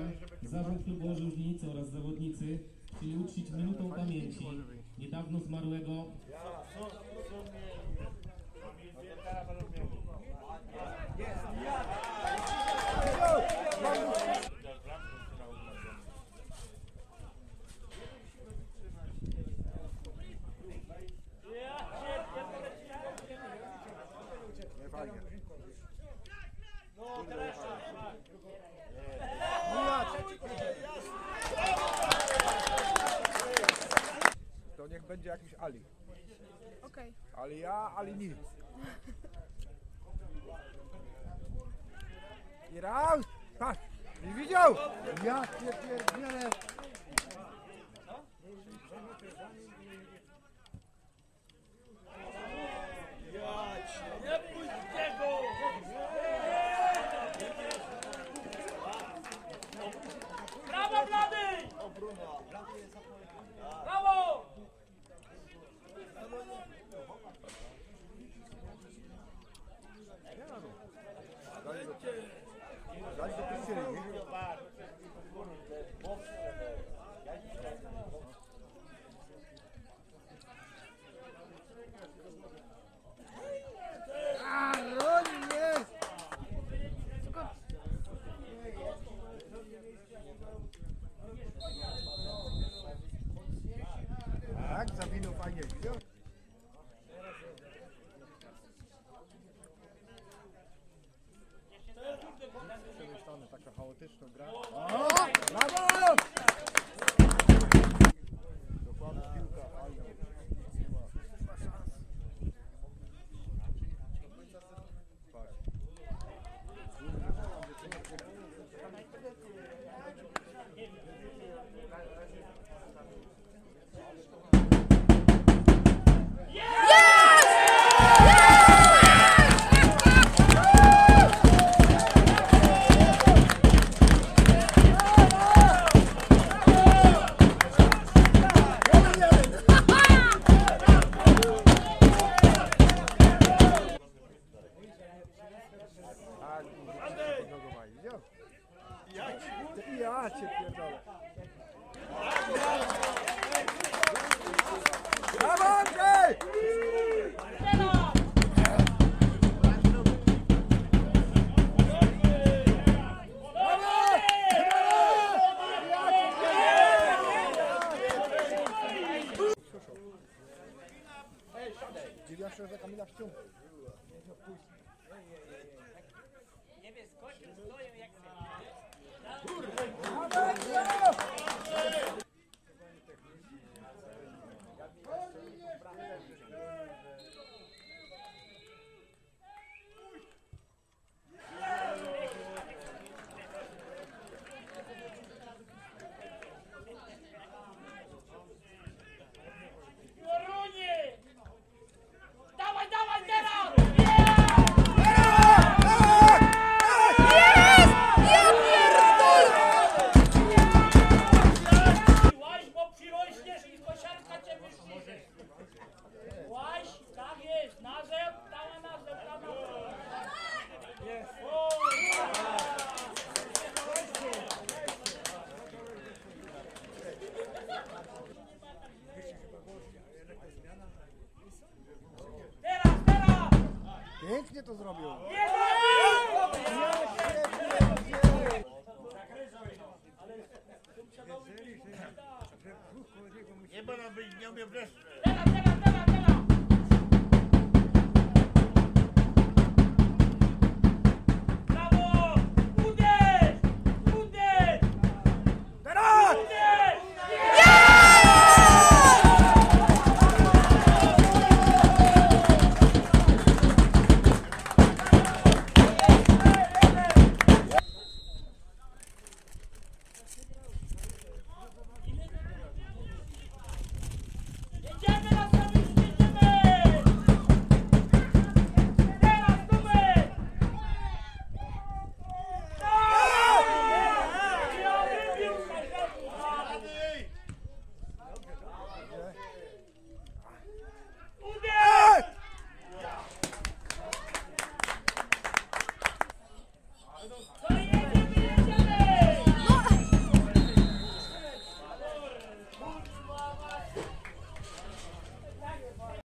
Zarząd Klubu Orzeł Żnice oraz zawodnicy chcieli uczcić minutą pamięci niedawno zmarłego To niech będzie jakiś Ali. Okej. Ali ja, Ali ni. I raz, patrz, nie widział? Ja cię pierdzielę. Nie pójdź tego! Brawo, Blady! Brawo! Daj do pysieli. Tak, zawinął fajnie, widział? Przemyślane, taka chaotyczna gra. O! Brawo! Dokładnie piłka, fajna. Nie ma szans. Ja cię pierdolę. Brawo, Andrzej! Dziwiasz się, że Kamila wciąga. Nie wiem, skoczył, stoję jak chcę. Dawaj, dawaj teraz! Łaź, bo przyrośniesz i kosiarka cię wyszczyży. Łaź, tak jest, nazew, dała nazew, dała nazew. Teraz, teraz! Pięknie to zrobił. Nie będę być, nie umiem wreszcie. Teraz, teraz, teraz, teraz! Brawo! Uderz! Uderz! Teraz! Uderz! Jedziemy na sobie, jedziemy! Teraz, numer! Ja wybił Uderz! To jest!